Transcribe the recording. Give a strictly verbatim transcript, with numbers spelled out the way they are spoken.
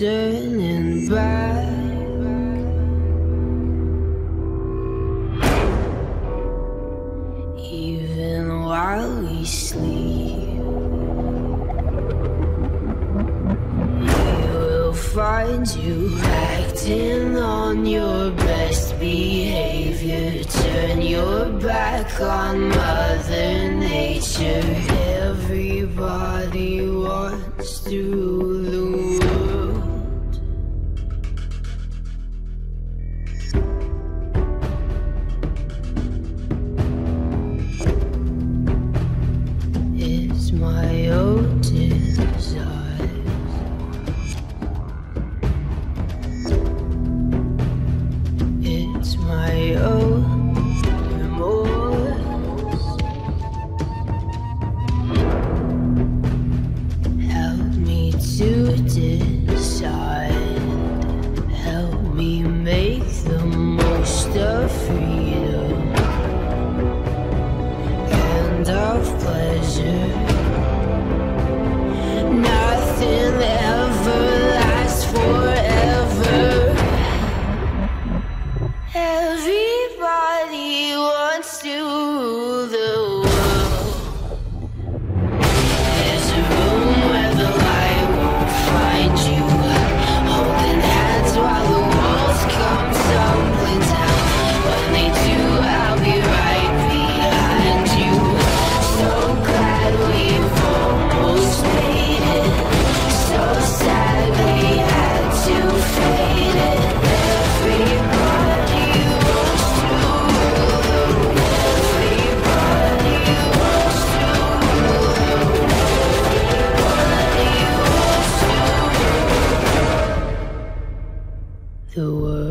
turning back. Even while we sleep, he will find you acting on your best behavior. Turn your back on Mother Nature. Everybody wants to rule the world. It's my own desire. It's my own remorse. Help me to decide. Help me make the most of freedom and of pleasure. Nothing ever lasts forever. Everybody wants to rule the world. There's a room where the light won't find you, holding hands while the walls come tumbling down. When they do, I'll be right behind you. So glad we've almost made it. So sad we had to fade it. Everybody wants to rule the world. Everybody wants to rule the world. Everybody wants to rule the world.